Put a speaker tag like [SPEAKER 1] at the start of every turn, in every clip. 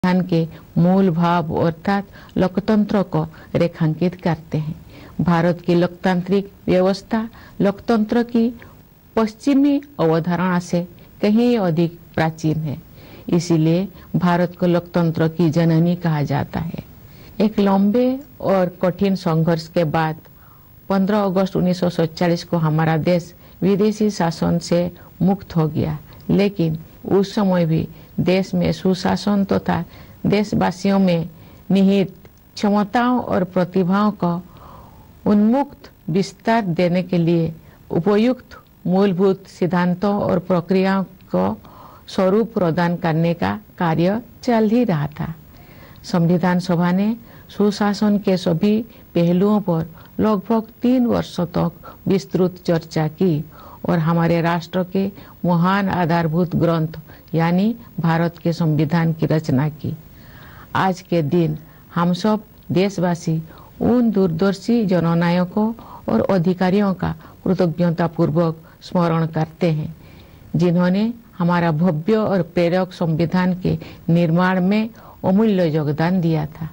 [SPEAKER 1] संविधान के मूल भाव अर्थात लोकतंत्र को रेखांकित करते हैं। भारत की लोकतांत्रिक व्यवस्था लोकतंत्र की पश्चिमी अवधारणा से कहीं अधिक प्राचीन है, इसीलिए भारत को लोकतंत्र की जननी कहा जाता है। एक लंबे और कठिन संघर्ष के बाद 15 अगस्त 1947 को हमारा देश विदेशी शासन से मुक्त हो गया, लेकिन उस समय भी देश में सुशासन तथा देशवासियों में निहित क्षमताओं और प्रतिभाओं को उन्मुक्त विस्तार देने के लिए उपयुक्त मूलभूत सिद्धांतों और प्रक्रियाओं को स्वरूप प्रदान करने का कार्य चल ही रहा था। संविधान सभा ने सुशासन के सभी पहलुओं पर लगभग 3 वर्षों तक विस्तृत चर्चा की और हमारे राष्ट्र के महान आधारभूत ग्रंथ यानी भारत के संविधान की रचना की। आज के दिन हम सब देशवासी उन दूरदर्शी जननायकों और अधिकारियों का कृतज्ञतापूर्वक स्मरण करते हैं, जिन्होंने हमारा भव्य और प्रेरक संविधान के निर्माण में अमूल्य योगदान दिया था।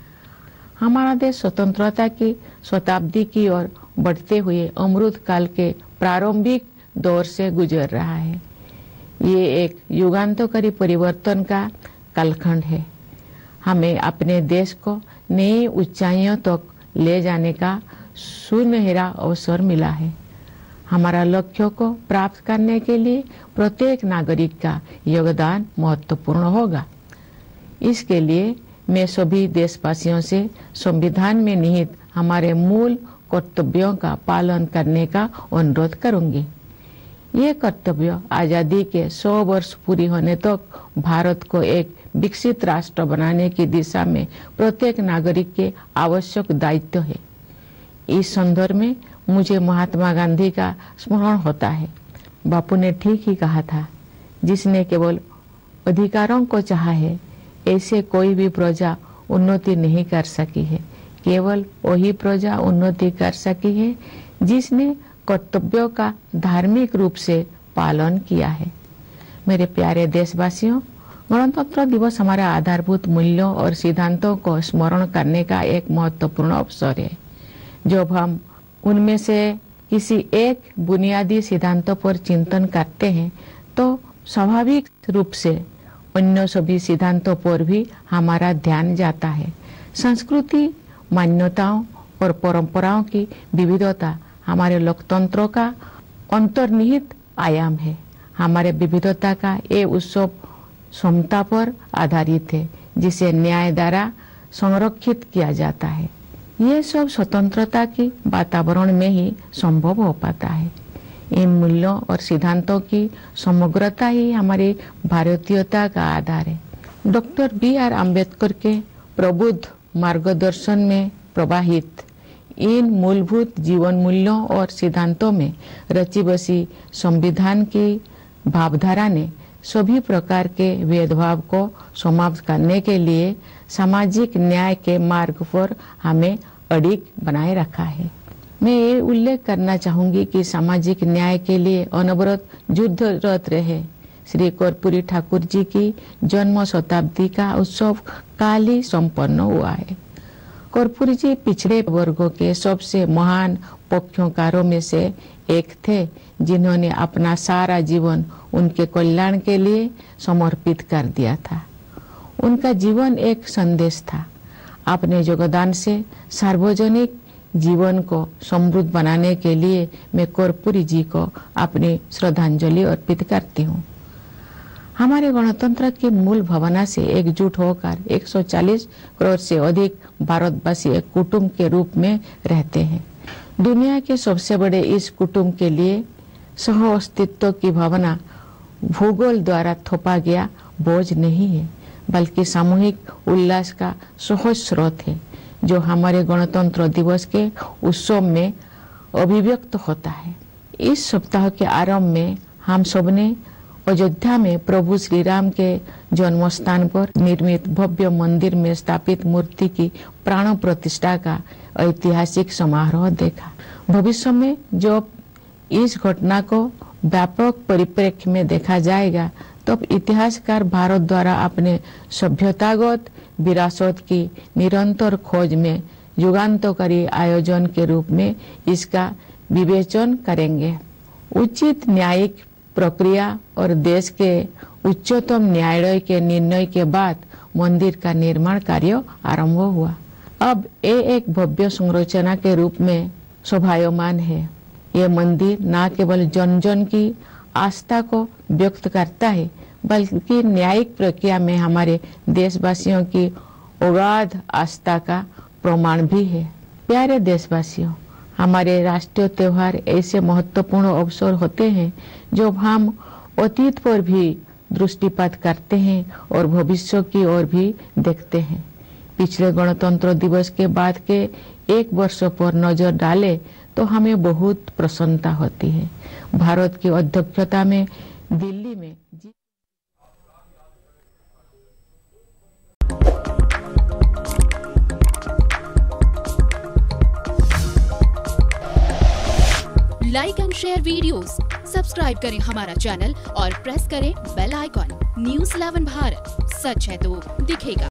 [SPEAKER 1] हमारा देश स्वतंत्रता की शताब्दी की ओर बढ़ते हुए अमृत काल के प्रारंभिक दौर से गुजर रहा है। ये एक युगांतकारी परिवर्तन का कालखंड है। हमें अपने देश को नई ऊंचाइयों तक ले जाने का सुनहरा अवसर मिला है। हमारा लक्ष्यों को प्राप्त करने के लिए प्रत्येक नागरिक का योगदान महत्वपूर्ण होगा। इसके लिए मैं सभी देशवासियों से संविधान में निहित हमारे मूल कर्तव्यों का पालन करने का अनुरोध करूंगी। ये कर्तव्य आजादी के 100 वर्ष पूरी होने तक भारत को एक विकसित राष्ट्र बनाने की दिशा में प्रत्येक नागरिक के आवश्यक दायित्व है। इस संदर्भ में मुझे महात्मा गांधी का स्मरण होता है। बापू ने ठीक ही कहा था, जिसने केवल अधिकारों को चाहा है, ऐसे कोई भी प्रजा उन्नति नहीं कर सकी है। केवल वही प्रजा उन्नति कर सकी है जिसने कर्तव्यों का धार्मिक रूप से पालन किया है। मेरे प्यारे देशवासियों, गणतंत्र दिवस हमारे आधारभूत मूल्यों और सिद्धांतों को स्मरण करने का एक महत्वपूर्ण अवसर है। जब हम उनमें से किसी एक बुनियादी सिद्धांतों पर चिंतन करते हैं, तो स्वाभाविक रूप से अन्य सभी सिद्धांतों पर भी हमारा ध्यान जाता है। संस्कृति, मान्यताओं और परंपराओं की विविधता हमारे लोकतंत्र का अंतर्निहित आयाम है। हमारे विविधता का ये उत्सव समता पर आधारित है, जिसे न्याय द्वारा संरक्षित किया जाता है। ये सब स्वतंत्रता की वातावरण में ही संभव हो पाता है। इन मूल्यों और सिद्धांतों की समग्रता ही हमारी भारतीयता का आधार है। Doctor B.R. अम्बेडकर के प्रबुद्ध मार्गदर्शन में प्रवाहित इन मूलभूत जीवन मूल्यों और सिद्धांतों में रची बसी संविधान की भावधारा ने सभी प्रकार के भेदभाव को समाप्त करने के लिए सामाजिक न्याय के मार्ग पर हमें अडिग बनाए रखा है। मैं ये उल्लेख करना चाहूंगी कि सामाजिक न्याय के लिए अनवरत युद्धरत रहे श्री कर्पूरी ठाकुर जी की जन्म शताब्दी का उत्सव काल ही संपन्न हुआ है। कर्पूरी जी पिछड़े वर्गों के सबसे महान पक्षकारों में से एक थे, जिन्होंने अपना सारा जीवन उनके कल्याण के लिए समर्पित कर दिया था। उनका जीवन एक संदेश था। अपने योगदान से सार्वजनिक जीवन को समृद्ध बनाने के लिए मैं कर्पूरी जी को अपनी श्रद्धांजलि अर्पित करती हूँ। हमारे गणतंत्र की मूल भावना से एकजुट होकर 140 करोड़ से अधिक भारतवासी एक कुटुंब के रूप में रहते हैं। दुनिया के सबसे बड़े इस कुटुंब के लिए सह अस्तित्व की भावना भूगोल द्वारा थोपा गया बोझ नहीं है, बल्कि सामूहिक उल्लास का सहज स्रोत है, जो हमारे गणतंत्र दिवस के उत्सव में अभिव्यक्त होता है। इस सप्ताह के आरंभ में हम सबने अयोध्या में प्रभु श्री राम के जन्म स्थान पर निर्मित भव्य मंदिर में स्थापित मूर्ति की प्राण प्रतिष्ठा का ऐतिहासिक समारोह देखा। भविष्य में जब इस घटना को व्यापक परिप्रेक्ष्य में देखा जाएगा, तब इतिहासकार भारत द्वारा अपने सभ्यतागत विरासत की निरंतर खोज में युगांतकारी आयोजन के रूप में इसका विवेचन करेंगे। उचित न्यायिक प्रक्रिया और देश के उच्चतम न्यायालय के निर्णय के बाद मंदिर का निर्माण कार्य आरंभ हुआ। अब ये एक भव्य संरचना के रूप में शोभायमान है। ये मंदिर न केवल जन जन की आस्था को व्यक्त करता है, बल्कि न्यायिक प्रक्रिया में हमारे देशवासियों की अगाध आस्था का प्रमाण भी है। प्यारे देशवासियों, हमारे राष्ट्रीय त्योहार ऐसे महत्वपूर्ण अवसर होते हैं जो हम अतीत पर भी दृष्टिपात करते हैं और भविष्य की ओर भी देखते हैं। पिछले गणतंत्र दिवस के बाद के एक वर्ष पर नजर डाले तो हमें बहुत प्रसन्नता होती है। भारत की अध्यक्षता में दिल्ली में
[SPEAKER 2] like and share videos, subscribe करें हमारा चैनल और प्रेस करें बेल आइकॉन। News 11 भारत, सच है तो दिखेगा।